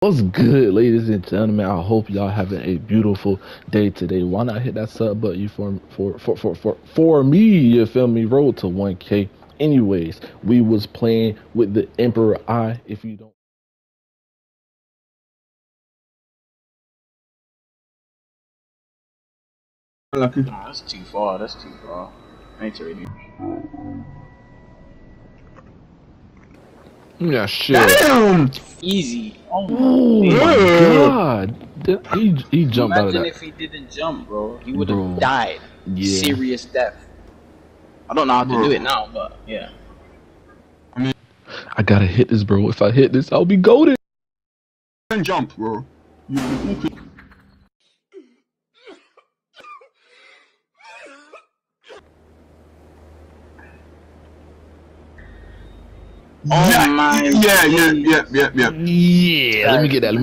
What's good, ladies and gentlemen? I hope y'all having a beautiful day today. Why not hit that sub button for me? You feel me? Road to 1K. Anyways, we was playing with the Emperor Eye. If you don't. Lucky. Nah, that's too far. That's too far. I ain't ready. Yeah, shit. Damn! Easy. Oh Oh my my god. god. He jumped out of Imagine that. if he didn't jump, bro. He would Bro. have died. Yeah. Serious death. I don't know how to do it now, but yeah. I gotta hit this, bro. If I hit this, I'll be golden. You can jump, bro. You can. Oh my. Yeah. Yeah, let me get that.